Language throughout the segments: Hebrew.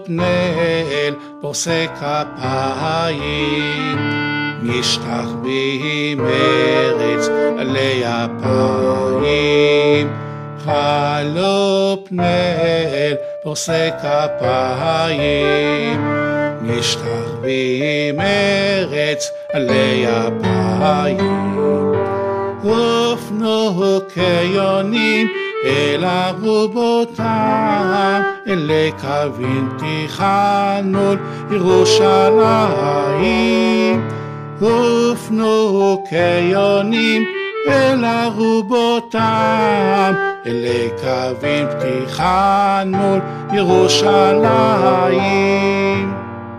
פני אל פורסי כפיים, משתחווים ארץ עלי אפיים. חלו פני אל פורסי כפיים, משתחווים ארץ עלי אפיים. ופנו כיונים אל ארובותם, אלי קווים תיכנו ירושלים. ופנו כיונים אל ארובותם, אלי קווים תיכנו ירושלים.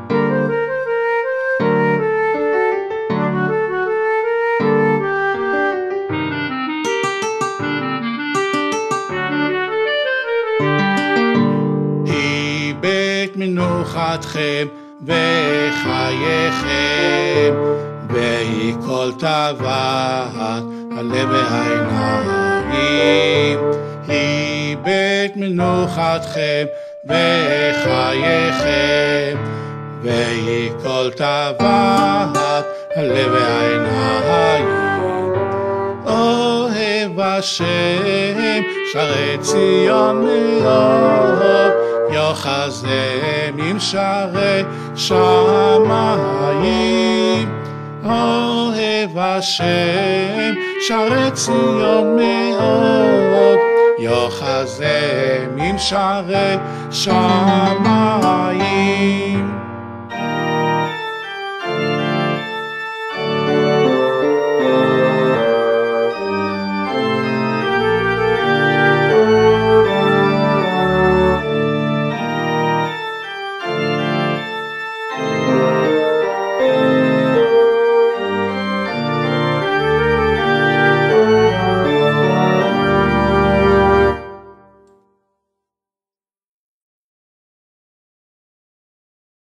היא בית מנוחתכם וחייכם, והיא כל טובת הלב והעיניים. היא בית מנוחתכם וחייכם, והיא כל טובת הלב והעיניים. אוהב השם שרי ציון מאוד, יוחזם עם שרי שמיים. אוהב השם שרי ציון מאוד, יוחזם עם שרי שמיים.